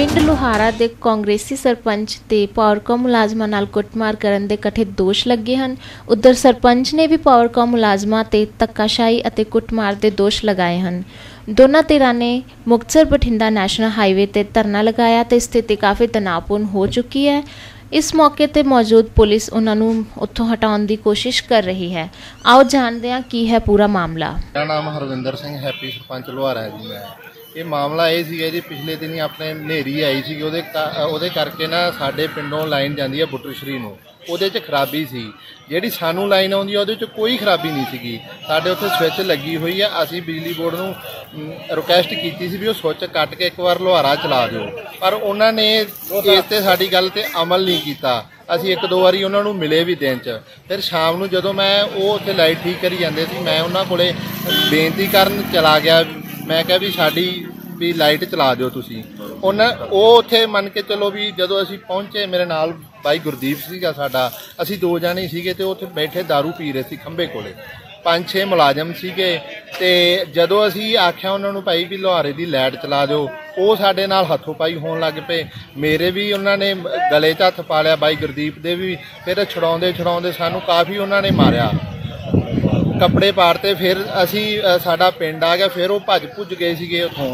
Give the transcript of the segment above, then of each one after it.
ਪਿੰਡ ਲੁਹਾਰਾ ਦੇ ਕਾਂਗਰਸੀ ਸਰਪੰਚ ਤੇ ਪਾਵਰਕਾਮ ਮੁਲਾਜ਼ਮਾਂ ਨਾਲ ਕੁੱਟਮਾਰ ਕਰਨ ਦੇ ਕਥਿਤ ਦੋਸ਼ ਲੱਗੇ ਹਨ। ਉਧਰ ਸਰਪੰਚ ਨੇ ਵੀ ਪਾਵਰਕਾਮ ਮੁਲਾਜ਼ਮਾਂ ਤੇ ਧੱਕਾਸ਼ਾਹੀ ਅਤੇ ਕੁੱਟਮਾਰ ਦੇ ਦੋਸ਼ ਲਗਾਏ ਹਨ। ਦੋਨਾਂ ਧਿਰਾਂ ਨੇ ਮੁਕਤਸਰ ਬਠਿੰਡਾ ਨੈਸ਼ਨਲ ਹਾਈਵੇ ਤੇ ਧਰਨਾ ਲਗਾਇਆ ਤੇ ਸਥਿਤੀ ਕਾਫੀ ਤਣਾਅਪੂਰਨ ਹੋ ਚੁੱਕੀ ਹੈ। इस मौके पर मौजूद पुलिस उन्होंने उत्थों हटाने की कोशिश कर रही है। आओ जानते हैं की है पूरा मामला। मेरा नाम हरविंदर सिंह हैप्पी सरपंच लुहारा है जी। मैं ये मामला ये सीगा जी, पिछले दिन ही अपने हनेरी आई सी, ਉਹਦੇ करके ना साडे पिंडों लाइन जाती है बुटरश्री ਨੂੰ, ਉਹਦੇ 'ਚ खराबी सी। ਜਿਹੜੀ ਸਾਨੂੰ ਲਾਈਨ ਆਉਂਦੀ ਆ ਉਹਦੇ 'ਚ ਕੋਈ ਖਰਾਬੀ ਨਹੀਂ ਸੀਗੀ। ਸਾਡੇ ਉੱਥੇ ਸਵਿੱਚ ਲੱਗੀ ਹੋਈ ਆ। ਅਸੀਂ ਬਿਜਲੀ ਬੋਰਡ ਨੂੰ ਰਿਕੁਐਸਟ ਕੀਤੀ ਸੀ ਵੀ ਉਹ ਸਵਿੱਚ ਕੱਟ ਕੇ ਇੱਕ ਵਾਰ ਲੁਹਾਰਾ ਚਲਾ ਦਿਓ, ਪਰ ਉਹਨਾਂ ਨੇ ਇਸ ਤੇ ਸਾਡੀ ਗੱਲ ਤੇ ਅਮਲ ਨਹੀਂ ਕੀਤਾ। ਅਸੀਂ ਇੱਕ ਦੋ ਵਾਰੀ ਉਹਨਾਂ ਨੂੰ ਮਿਲੇ ਵੀ ਦਿਨ 'ਚ। ਫਿਰ ਸ਼ਾਮ ਨੂੰ ਜਦੋਂ ਮੈਂ ਉਹ ਉੱਥੇ ਲਾਈਟ ਠੀਕ ਕਰੀ ਜਾਂਦੇ ਸੀ, ਮੈਂ ਉਹਨਾਂ ਕੋਲੇ ਬੇਨਤੀ ਕਰਨ ਚਲਾ ਗਿਆ। ਮੈਂ ਕਿਹਾ ਵੀ ਸਾਡੀ ਵੀ ਲਾਈਟ ਚਲਾ ਦਿਓ ਤੁਸੀਂ। ਉਹ ਉੱਥੇ ਮੰਨ ਕੇ ਚਲੋ ਵੀ ਜਦੋਂ ਅਸੀਂ ਪਹੁੰਚੇ, ਮੇਰੇ ਨਾਲ ਬਾਈ ਗੁਰਦੀਪ ਸੀਗਾ ਸਾਡਾ, ਅਸੀਂ ਦੋ ਜਾਣੇ ਸੀਗੇ ਤੇ ਉੱਥੇ ਬੈਠੇ दारू ਪੀ ਰਹੇ ਸੀ ਖੰਭੇ ਕੋਲੇ। 5-6 ਮੁਲਾਜ਼ਮ ਸੀਗੇ ਤੇ ਜਦੋਂ ਅਸੀਂ ਆਖਿਆ ਉਹਨਾਂ ਨੂੰ ਭਾਈ ਵੀ ਲੁਹਾਰੇ ਦੀ ਲਾਈਟ ਚਲਾ ਦਿਓ, ਉਹ ਸਾਡੇ ਨਾਲ ਹੱਥੋਂ ਪਾਈ ਹੋਣ ਲੱਗ ਪਏ। ਮੇਰੇ ਵੀ ਉਹਨਾਂ ਨੇ ਗਲੇ 'ਚ ਹੱਥ ਪਾ ਲਿਆ, ਬਾਈ ਗੁਰਦੀਪ ਦੇ ਵੀ। ਫਿਰ ਛਡਾਉਂਦੇ ਸਾਨੂੰ ਕਾਫੀ ਉਹਨਾਂ ਨੇ ਮਾਰਿਆ, ਕੱਪੜੇ ਪਾੜਤੇ। ਫਿਰ ਅਸੀਂ ਸਾਡਾ ਪਿੰਡ ਆ ਗਿਆ। ਫਿਰ ਉਹ ਭੱਜ ਭੁੱਜ ਗਏ ਸੀਗੇ ਉੱਥੋਂ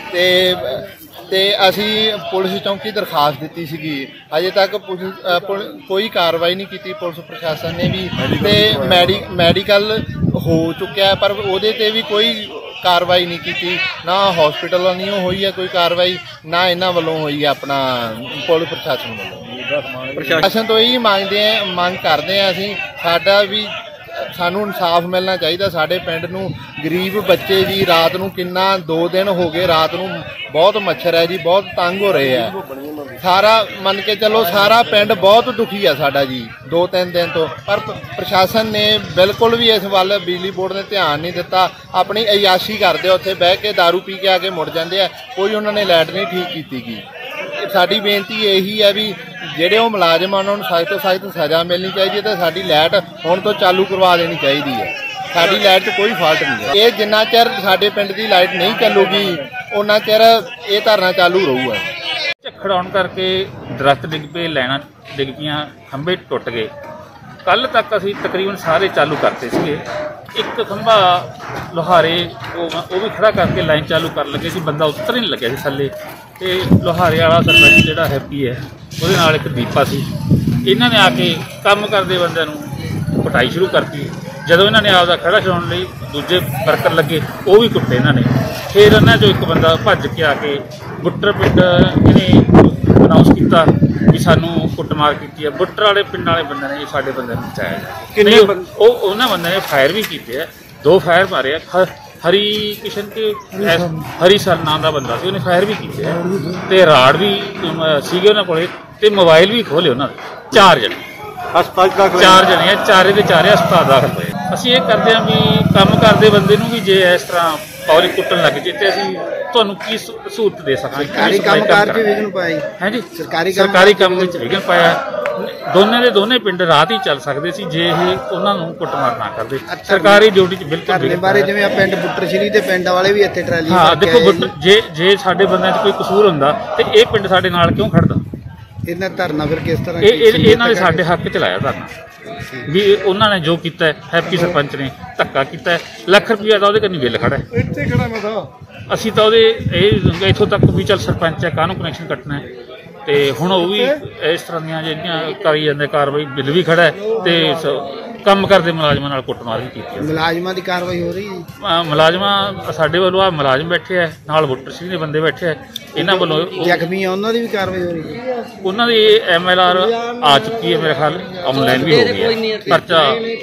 ਤੇ ਅਸੀਂ ਪੁਲਿਸ ਚੌਂਕੀ ਦਰਖਾਸਤ ਦਿੱਤੀ ਸੀਗੀ। ਅਜੇ ਤੱਕ ਕੋਈ ਕਾਰਵਾਈ ਨਹੀਂ ਕੀਤੀ ਪੁਲਿਸ ਪ੍ਰਸ਼ਾਸਨ ਨੇ ਵੀ। ਤੇ ਮੈਡੀਕਲ ਹੋ ਚੁੱਕਿਆ ਪਰ ਉਹਦੇ ਤੇ ਵੀ ਕੋਈ ਕਾਰਵਾਈ ਨਹੀਂ ਕੀਤੀ। ਨਾ ਹਸਪੀਟਲ ਵੱਲੋਂ ਹੋਈ ਹੈ ਕੋਈ ਕਾਰਵਾਈ, ਨਾ ਇਹਨਾਂ ਵੱਲੋਂ ਹੋਈ ਹੈ ਆਪਣਾ ਪੁਲਿਸ ਪ੍ਰਸ਼ਾਸਨ ਵੱਲੋਂ। ਪ੍ਰਸ਼ਾਸਨ ਤੋਂ ਇਹੀ ਮੰਗ ਕਰਦੇ ਹਾਂ ਅਸੀਂ, ਸਾਡਾ ਵੀ ਸਾਨੂੰ ਇਨਸਾਫ ਮਿਲਣਾ ਚਾਹੀਦਾ। ਸਾਡੇ ਪਿੰਡ ਨੂੰ ਗਰੀਬ ਬੱਚੇ ਜੀ ਰਾਤ ਨੂੰ ਕਿੰਨਾ 2 ਦਿਨ ਹੋ ਗਏ, ਰਾਤ ਨੂੰ ਬਹੁਤ ਮੱਛਰ ਹੈ ਜੀ, ਬਹੁਤ ਤੰਗ ਹੋ ਰਹੇ ਆ। ਸਾਰਾ ਮੰਨ ਕੇ ਚੱਲੋ ਸਾਰਾ ਪਿੰਡ ਬਹੁਤ ਦੁਖੀ ਆ ਸਾਡਾ ਜੀ 2-3 ਦਿਨ ਤੋਂ। ਪਰ ਪ੍ਰਸ਼ਾਸਨ ਨੇ ਬਿਲਕੁਲ ਵੀ ਇਸ ਵੱਲ, ਬਿਜਲੀ ਬੋਰਡ ਨੇ ਧਿਆਨ ਨਹੀਂ ਦਿੱਤਾ। ਆਪਣੀ ਅਯਾਸ਼ੀ ਕਰਦੇ ਉੱਥੇ ਬਹਿ ਕੇ, दारू ਪੀ ਕੇ ਆ ਕੇ ਮੁੜ ਜਾਂਦੇ ਆ। ਕੋਈ ਉਹਨਾਂ ਨੇ ਲਾਈਟ ਨਹੀਂ ਠੀਕ ਕੀਤੀ ਗਈ। ਸਾਡੀ ਬੇਨਤੀ ਇਹੀ ਹੈ ਵੀ ਜਿਹੜੇ ਉਹ ਮੁਲਾਜ਼ਮ ਆ ਉਹਨਾਂ ਨੂੰ ਸਖਤ ਤੋਂ ਸਖਤ ਸਜ਼ਾ ਮਿਲਣੀ ਚਾਹੀਦੀ ਹੈ ਤੇ ਸਾਡੀ ਲਾਈਟ ਹੁਣ ਤੋਂ ਚਾਲੂ ਕਰਵਾ ਦੇਣੀ ਚਾਹੀਦੀ ਹੈ। ਸਾਡੀ ਲਾਈਟ 'ਚ ਕੋਈ ਫਾਲਟ ਨਹੀਂ ਹੈ। ਇਹ ਜਿੰਨਾ ਚਿਰ ਸਾਡੇ ਪਿੰਡ ਦੀ ਲਾਈਟ ਨਹੀਂ ਚੱਲੂਗੀ ਉਹਨਾਂ ਚਿਰ ਇਹ ਧਰਨਾ ਚਾਲੂ ਰਹੂਗਾ। ਝੱਖੜ ਆਉਣ ਕਰਕੇ ਦਰਖਤ ਡਿੱਗ ਪਏ, ਲਾਈਨਾਂ ਡਿੱਗ ਪਈਆਂ, ਖੰਭੇ ਟੁੱਟ ਗਏ। ਕੱਲ੍ਹ ਤੱਕ ਅਸੀਂ ਤਕਰੀਬਨ ਸਾਰੇ ਚਾਲੂ ਕਰਤੇ ਸੀਗੇ। ਇੱਕ ਖੰਭਾ ਲੁਹਾਰੇ ਉਹ ਵੀ ਖੜਾ ਕਰਕੇ ਲਾਈਨ ਚਾਲੂ ਕਰਨ ਲੱਗੇ ਸੀ, ਬੰਦਾ ਉਤਰ ਹੀ ਨਹੀਂ ਲੱਗਿਆ ਸੀ ਥੱਲੇ। ਤੇ ਲੁਹਾਰੇ ਵਾਲਾ ਸਰਪੰਚ ਜਿਹੜਾ ਹੈਪੀ ਹੈ, ਉਹਦੇ ਨਾਲ ਇੱਕ ਦੀਪਾ ਸੀ। ਇਹਨਾਂ ਨੇ ਆ ਕੇ ਕੰਮ ਕਰਦੇ ਬੰਦਿਆਂ ਨੂੰ ਕੁਟਾਈ ਸ਼ੁਰੂ ਕਰਤੀ। ਜਦੋਂ ਇਹਨਾਂ ਨੇ ਆਪਦਾ ਖੜਾ ਛਡਾਉਣ ਲਈ ਦੂਜੇ ਵਰਕਰ ਲੱਗੇ, ਉਹ ਵੀ ਕੁੱਟੇ ਇਹਨਾਂ ਨੇ। ਫਿਰ ਇਹਨਾਂ 'ਚੋਂ ਇੱਕ ਬੰਦਾ ਭੱਜ ਕੇ ਆ ਕੇ ਬੁੱਟਰ ਪਿੰਡ ਇਹਨੇ ਅਨਾਊਂਸ ਕੀਤਾ ਵੀ ਸਾਨੂੰ ਕੁੱਟਮਾਰ ਕੀਤੀ ਹੈ। ਬੁੱਟਰ ਵਾਲੇ ਪਿੰਡ ਵਾਲੇ ਬੰਦੇ ਨੇ ਸਾਡੇ ਬੰਦੇ ਨੂੰ ਬਚਾਇਆ। ਉਹਨਾਂ ਬੰਦੇ ਨੇ ਫਾਇਰ ਵੀ ਕੀਤੇ ਆ, 2 ਫਾਇਰ ਮਾਰੇ ਆ। ਹਰੀ ਕਿਸ਼ਨ ਤੇ ਹਰੀ ਸਰ ਨਾਮ ਦਾ ਬੰਦਾ ਸੀ, ਉਹਨੇ ਫਾਇਰ ਵੀ ਕੀਤੇ ਆ ਤੇ ਰਾੜ ਵੀ ਸੀਗੇ ਉਹਨਾਂ ਕੋਲੇ ਤੇ ਮੋਬਾਈਲ ਵੀ ਖੋਲੇ ਉਹਨਾਂ ਦੇ। 4 ਜਣੇ ਹਸਪਤਾਲ 4 ਜਣੇ ਆ, ਚਾਰੇ ਦੇ ਚਾਰੇ ਹਸਪਤਾਲ ਦਾਖਲ ਹੋਏ। ਅਸੀਂ ਇਹ ਕਰਦੇ ਹਾਂ ਵੀ ਕੰਮ ਕਰਦੇ ਬੰਦੇ ਨੂੰ ਵੀ ਜੇ ਇਸ ਤਰ੍ਹਾਂ ਪੌੜੀ ਕੁੱਟਣ ਲੱਗ ਜੇ ਤੇ ਅਸੀਂ ਤੁਹਾਨੂੰ ਕੀ ਸਹੂਲਤ ਦੇ ਸਕਾਂਗੇ। ਸਰਕਾਰੀ ਕੰਮਕਾਰ 'ਚ ਵਿਘਨ ਪਾਇਆ ਹੈ ਜੀ, ਸਰਕਾਰੀ ਕੰਮ ਵਿੱਚ ਵਿਘਨ ਪਾਇਆ। ਦੋਨੇ ਪਿੰਡ ਰਾਤ ਹੀ ਚੱਲ ਸਕਦੇ ਸੀ ਜੇ ਇਹ ਉਹਨਾਂ ਨੂੰ ਕੁੱਟਮਾਰ ਨਾ ਕਰਦੇ। ਸਰਕਾਰੀ ਡਿਊਟੀ 'ਚ ਬਿਲਕੁਲ ਬਾਰੇ ਜਿਵੇਂ ਆ ਪਿੰਡ ਬੁੱਟਰਸ਼ਰੀ ਦੇ ਪਿੰਡ ਵਾਲੇ ਵੀ ਇੱਥੇ ਟਰਾਲੀ। ਹਾਂ ਦੇਖੋ, ਜੇ ਸਾਡੇ ਬੰਦਿਆਂ 'ਚ ਕੋਈ ਕਸੂਰ ਹੁੰਦਾ ਤੇ ਇਹ ਪਿੰਡ ਸਾਡੇ ਨਾਲ ਕਿਉਂ ਖੜਦਾ? ਇਹਨਾਂ ਧਰਨਾ ਫਿਰ ਕਿਸ ਤਰ੍ਹਾਂ ਇਹਨਾਂ ਨੇ ਸਾਡੇ ਹੱਕ 'ਚ ਲਾਇਆ ਧਰਨਾ ਵੀ ਉਹਨਾਂ ਨੇ ਜੋ ਕੀਤਾ ਹੈਪੀ ਸਰਪੰਚ ਨੇ ਧੱਕਾ ਕੀਤਾ। ਲੱਖ ਰੁਪਈਆ ਦਾ ਉਹਦੇ ਕੰਨੀ ਬਿੱਲ ਖੜਾ ਹੈ। ਇੱਥੇ ਖੜਾ ਮੈਂ ਤਾਂ ਅਸੀਂ ਤਾਂ ਉਹਦੇ ਇਹ ਇੱਥੋਂ ਤੱਕ ਵੀ ਚੱਲ ਸਰਪੰਚ ਹੈ, ਕਾਹਨੂੰ ਕਨੈਕਸ਼ਨ ਕੱਟਣਾ ਹੈ। ਤੇ ਹੁਣ ਉਹ ਵੀ ਇਸ ਤਰ੍ਹਾਂ ਦੀਆਂ ਜਿਹੜੀਆਂ ਕਰੀ ਜਾਂਦੇ ਕਾਰਵਾਈ, ਬਿੱਲ ਵੀ ਖੜਾ ਹੈ ਤੇ ਕੰਮ ਕਰਦੇ ਮੁਲਾਜ਼ਮਾਂ ਨਾਲ ਕੁੱਟਮਾਰ ਵੀ ਕੀਤੀ। ਮੁਲਾਜ਼ਮਾਂ ਦੀ ਕਾਰਵਾਈ ਹੋ ਰਹੀ ਹੈ? ਮੁਲਾਜ਼ਮਾਂ ਸਾਡੇ ਵੱਲੋਂ ਆ ਮੁਲਾਜ਼ਮ ਬੈਠੇ ਆ, ਨਾਲ ਵੋਟਰ ਸਿੰਘ ਦੇ ਬੰਦੇ ਬੈਠੇ ਆ। ਇਹਨਾਂ ਵੱਲੋਂ ਜ਼ਖਮੀ ਆ, ਉਹਨਾਂ ਦੀ ਵੀ ਕਾਰਵਾਈ ਹੋ ਰਹੀ ਹੈ? ਉਹਨਾਂ ਦੀ MLR ਆ ਚੁੱਕੀ ਹੈ, ਮੇਰੇ ਖਿਆਲ ਆਨਲਾਈਨ ਵੀ ਹੋ ਗਈ ਹੈ। ਪਰਚਾ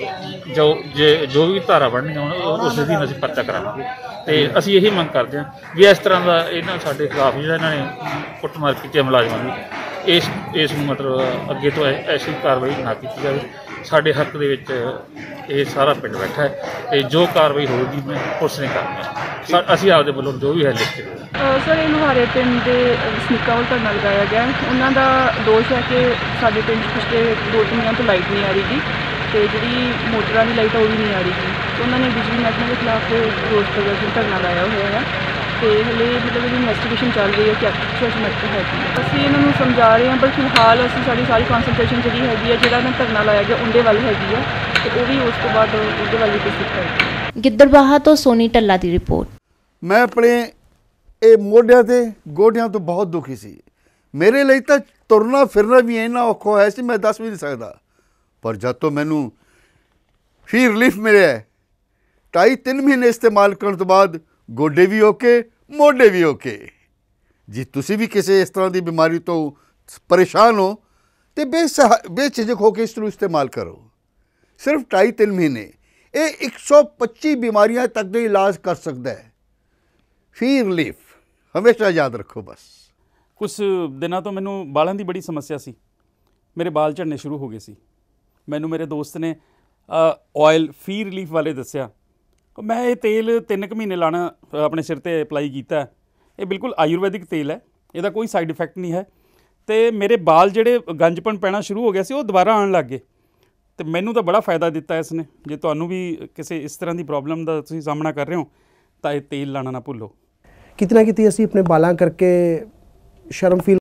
ਜੋ ਵੀ ਧਾਰਾ ਬਣਨੀ ਉਸ ਦਿਨ ਅਸੀਂ ਪਰਚਾ ਕਰਾਵਾਂਗੇ। ਤੇ ਅਸੀਂ ਇਹੀ ਮੰਗ ਕਰਦੇ ਹਾਂ ਵੀ ਇਸ ਤਰ੍ਹਾਂ ਦਾ ਇਹਨਾਂ ਸਾਡੇ ਖਿਲਾਫ ਜਿਹੜਾ ਇਹਨਾਂ ਨੇ ਕੁੱਟਮਾਰ ਕੀਤੀ ਹੈ ਮੁਲਾਜ਼ਮਾਂ ਦੀ, ਇਸ ਨੂੰ ਮਤਲਬ ਅੱਗੇ ਤੋਂ ਐਸੀ ਕਾਰਵਾਈ ਨਾ ਕੀਤੀ ਜਾਵੇ। ਸਾਡੇ ਹੱਕ ਦੇ ਵਿੱਚ ਇਹ ਸਾਰਾ ਪਿੰਡ ਬੈਠਾ ਹੈ ਤੇ ਜੋ ਕਾਰਵਾਈ ਹੋਵੇਗੀ ਮੈਂ ਪੁਲਿਸ ਨੇ ਕਰਨੀ ਹੈ। ਅਸੀਂ ਆਪਦੇ ਵੱਲੋਂ ਜੋ ਵੀ ਹੈ ਲਿਖ ਕੇ ਸਰ, ਇਹ ਲੁਹਾਰੇ ਪਿੰਡ ਦੇ ਵਸਨੀਕਾਂ ਵੱਲ ਧਰਨਾ ਲਗਾਇਆ ਗਿਆ। ਉਹਨਾਂ ਦਾ ਦੋਸ਼ ਹੈ ਕਿ ਸਾਡੇ ਪਿੰਡ ਪਿਛਲੇ 2-3 ਦਿਨਾਂ ਤੋਂ ਲਾਈਟ ਨਹੀਂ ਆ ਰਹੀ ਗੀ ਤੇ ਜਿਹੜੀ ਮੋਟਰਾਂ ਦੀ ਲਾਈਟ ਉਹ ਵੀ ਨਹੀਂ ਆ ਰਹੀ ਗੀ। ਉਹਨਾਂ ਨੇ ਬਿਜਲੀ ਮਹਿਕਮੇ ਦੇ ਖਿਲਾਫ ਰੋਸ ਪ੍ਰਦਰਸ਼ਨ ਧਰਨਾ ਲਾਇਆ ਹੋਇਆ ਹੈ। ਤੇ ਹਲੇ ਮਤਲਬ ਇਹਦੀ ਇਨਵੈਸਟੀਗੇਸ਼ਨ ਚੱਲ ਰਹੀ ਹੈ ਕਿ ਐਕਚੁਅਲ ਮੈਟਰ ਹੈ ਕੀ। ਅਸੀਂ ਇਹਨਾਂ ਨੂੰ ਸਮਝਾ ਰਹੇ ਹਾਂ, ਪਰ ਫਿਲਹਾਲ ਅਸੀਂ ਸਾਰੀ ਕਨਸੈਂਟਰੇਸ਼ਨ ਜਿਹੜੀ ਹੈਗੀ ਹੈ, ਜਿਹੜਾ ਇਹਨਾਂ ਧਰਨਾ ਲਾਇਆ ਗਿਆ ਉਹਦੇ ਵੱਲ ਹੈਗੀ ਹੈ, ਤੇ ਉਹ ਵੀ ਉਸ ਤੋਂ ਬਾਅਦ ਉਹਦੇ ਵੱਲ ਹੀ ਕੋਸ਼ਿਸ਼ ਕਰਾਂਗੇ। ਗਿੱਦੜਬਾਹਾ ਤੋਂ ਸੋਨੀ ਟੱਲਾ ਦੀ ਰਿਪੋर्ट। ਮੈਂ ਆਪਣੇ ਇਹ ਮੋਢਿਆਂ ਤੇ ਗੋਡਿਆਂ ਤੋਂ ਬਹੁਤ ਦੁਖੀ ਸੀ। ਮੇਰੇ ਲਈ ਤਾਂ ਤੁਰਨਾ ਫਿਰਨਾ ਵੀ ਇੰਨਾ ਔਖਾ ਹੋਇਆ ਸੀ, ਮੈਂ ਦੱਸ ਵੀ ਨਹੀਂ ਸਕਦਾ। ਪਰ ਜਦ ਤੋਂ ਮੈਨੂੰ ਫੀ ਰਿਲੀਫ ਮਿਲਿਆ 2.5-3 ਮਹੀਨੇ ਇਸਤੇਮਾਲ ਕਰਨ ਤੋਂ ਬਾਅਦ ਗੋਡੇ ਵੀ ਓਕੇ, ਮੋਢੇ ਵੀ ਓਕੇ। ਜੇ ਤੁਸੀਂ ਵੀ ਕਿਸੇ ਇਸ ਤਰ੍ਹਾਂ ਦੀ ਬਿਮਾਰੀ ਤੋਂ ਪਰੇਸ਼ਾਨ ਹੋ तो बेझिझक होकर इसको इस्तेमाल करो। सिर्फ 2.5-3 महीने ये 125 बीमारियां तक का इलाज कर सकता है। फी रिलीफ हमेशा याद रखो। बस कुछ दिनों तो मैनू बालों की बड़ी समस्या सी, मेरे बाल झड़ने शुरू हो गए सी। मैनू मेरे दोस्त ने ऑयल फी रिलीफ वाले दसिया। मैं ये तेल 3 महीने लाना अपने सिर पर अपलाई किया। ये बिल्कुल आयुर्वैदिक तेल है, इसका कोई साइड इफेक्ट नहीं है। तो मेरे बाल जोड़े गंजपन पैना शुरू हो गया सी, वो दोबारा आने लग गए। तो मैनू तो बड़ा फायदा दिता इसने। जे तुहानू भी किसी इस तरह की प्रॉब्लम का तुसीं सामना कर रहे हो तो ये तेल लाना ना भुल्लो। कितना कितनी असीं अपने बालां करके शर्म फील